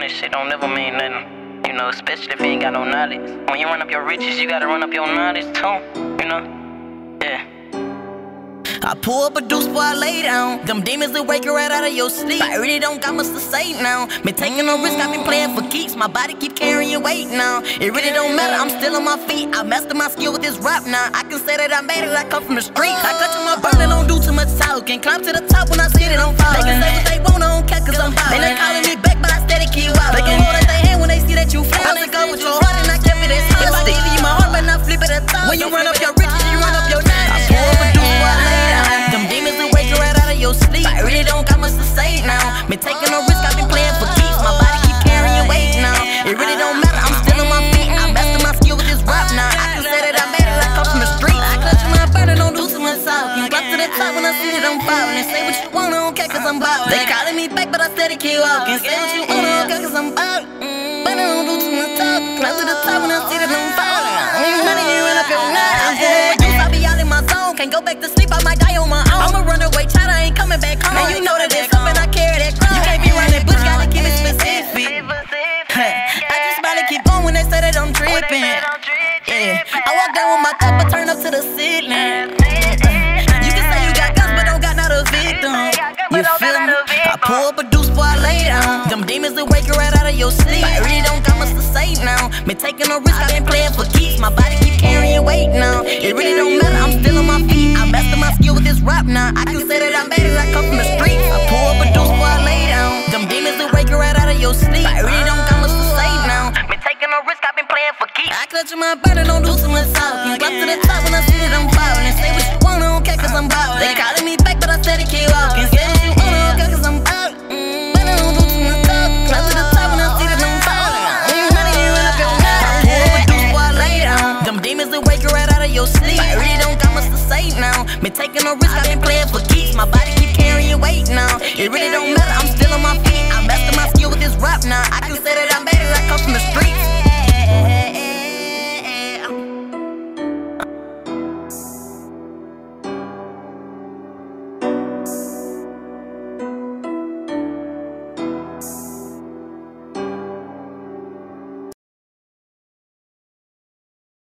this shit don't never mean nothing. You know, especially if you ain't got no knowledge. When you run up your riches, you gotta run up your knowledge too. You know? Yeah. I pull up a deuce before I lay down. Them demons that wake you right out of your sleep. I really don't got much to say now. Been taking no risk, I've been playing for keeps. My body keep carrying weight now. It really don't matter, I'm still on my feet. I mastered my skill with this rap now. I can say that I made it, I come from the streets. I cut to my burden, don't do too much talking. Climb to the top when I see that I'm falling. They can say what they want, I don't care cause I'm ballin'. They calling me back, but I steady keep wildin'. They can hold up their hand when they see that you flawless. I go with your heart and I kept it as hostage. If I give you my heart, but not flip it at top. When you run up your riches, you run up your knowledge. I pull up a deuce before I lay down. Them demons will wake you right out of your sleep. I really don't got much to say now. Been taking no risk, I've been playing for keeps. My body keep carrying weight now. It really don't matter, I'm still on my feet. I mastered my skill with this rap now. I can say that I made it, I come from the street. I clutch my burner, don't do too much talking. Climb to the top when I see that I'm falling. And say what you want, I don't care cause I'm ballin'. They calling me back, but I steady keep walking. Say what you want, I don't care cause I'm ballin'. But I don't do too much talking. Climb to the top when I see that I'm falling. None of you run up your knowledge. I be out in my zone, can't go back to sleep, I might die on my own. I'm a runaway child, I ain't coming back home. And you know that there's something I carry that crown. You can't be running bush, gotta keep it specific. I just smile and keep going when they say that I'm tripping. Yeah, I walk down with my cup, but turn up to the ceiling. You can say you got guns, but don't got not a victim. You feel me? I pull up a deuce before I lay down. Them demons that wake you right out of your sleep. I really don't got much to say now. Been taking no risk, I've been playing for keeps. My body keep carrying weight now. It really don't matter, I'm still on my feet. I mastered my skill with this rap now. I can say that I made it, I come from the streets. I pull up a deuce before I lay down. Them demons that wake you right out of your sleep. I really don't got much to say now. Been taking no risk, I've been playing for keeps. I clutch my burden, don't do too much talking. Climb to the top when I see that I'm falling. And say what you want, I don't care cause I'm ballin'. They calling me back, but I steady keep walking. Say what you want, I don't care cause I'm ballin'. But I don't do too much talking. Climb to the top when I see that I'm falling. None of you run up your knowledge. I pull up a deuce before I lay down. Them demons that wake you right out of your sleep. I really don't got much to say now. Been taking no risk, I've been playing for keeps. My body keep carrying weight now. It really don't matter.